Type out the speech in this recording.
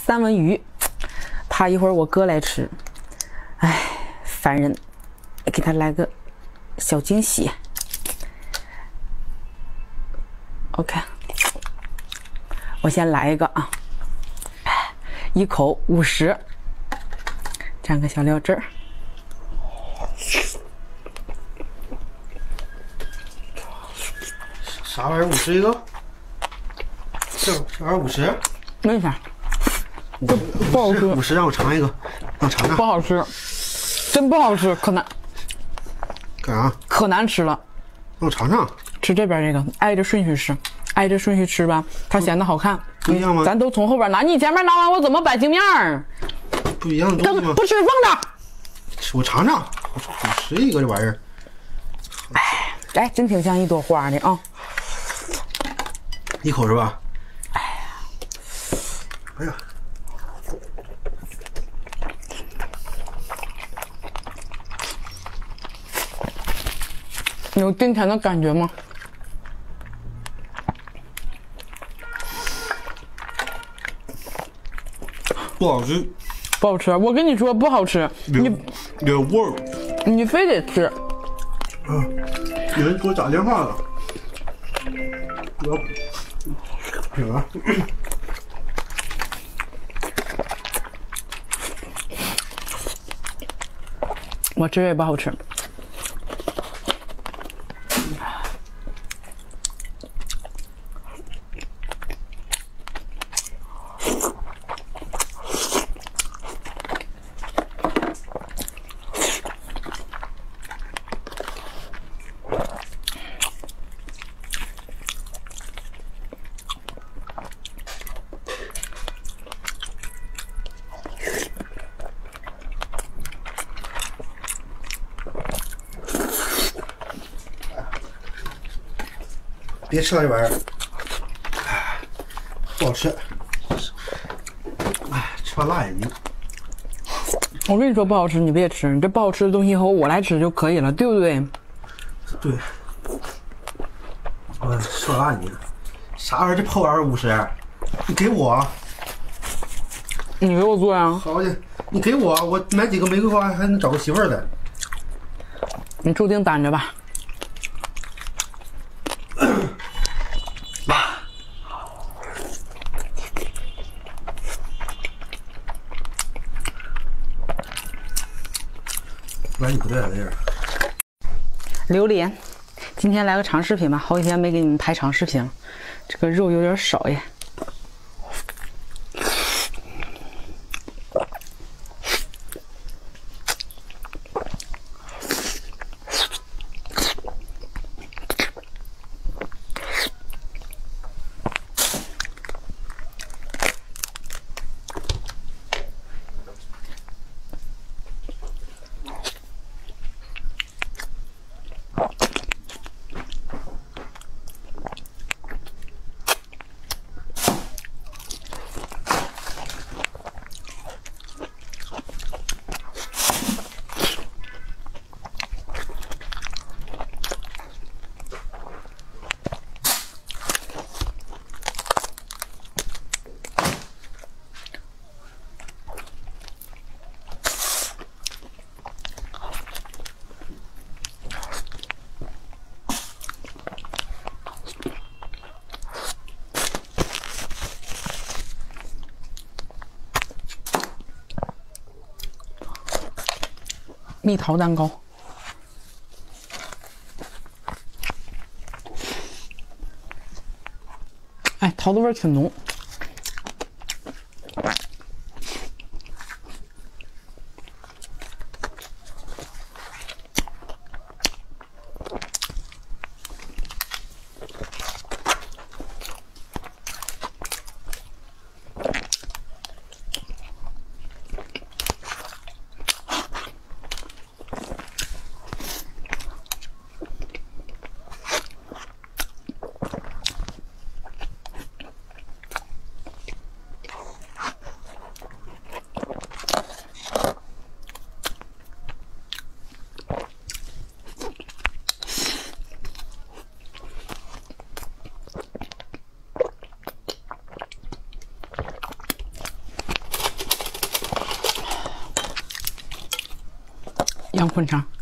三文鱼，怕一会儿我哥来吃，哎，烦人，给他来个小惊喜。OK， 我先来一个啊，一口50，蘸个小料汁儿。 啥玩意儿？50一个？这玩意儿50？ 为啥？这不好吃。 50让我尝一个，让我尝尝。 不好吃，真不好吃，可难。 干啥？ 可难吃了。 让我尝尝。 吃这边这个，挨着顺序吃，挨着顺序吃吧，它显得好看。 不一样吗？ 咱都从后边拿，你前面拿完，我怎么摆镜面儿？ 不一样的东西吗？ 不吃，放着。 我尝尝，50一个这玩意儿。 哎，真挺像一朵花的啊。 一口是吧？哎呀， 有dinner的感觉吗？ 不好吃， 不好吃。我跟你说不好吃， 有味儿。 你非得吃。 有人给我打电话了，我什么？ 我吃也不好吃。 别吃了这玩意儿，不好吃。哎，吃完辣眼睛。 我跟你说不好吃，你别吃。你这不好吃的东西以后我来吃就可以了，对不对？ 对。吃完辣眼睛。啥玩意儿？这破玩意儿50？你给我。 你给我做呀？ 好的，你给我，我买几个玫瑰花还能找个媳妇儿的。 你注定单着吧。 完你不对了，这是。 榴莲，今天来个长视频吧，好几天没给你们拍长视频了，这个肉有点少耶。蜜桃蛋糕，哎，桃子味儿挺浓。 当混肠。